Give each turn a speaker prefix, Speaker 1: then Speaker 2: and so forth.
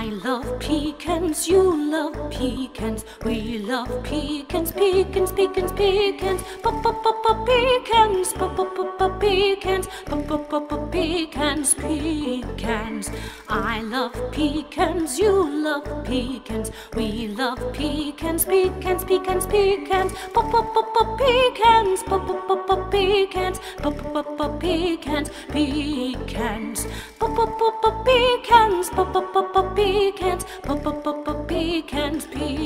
Speaker 1: love pecans, you love pecans. We love pecans, pecans, pecans, pecans. Pecans, pecans, pecans, pecans. I love pecans, you love pecans. We love pecans, pecans, pecans, pecans. Pecans, pecans, pecans, pecans. Pecans, pecans, pecans, pecans,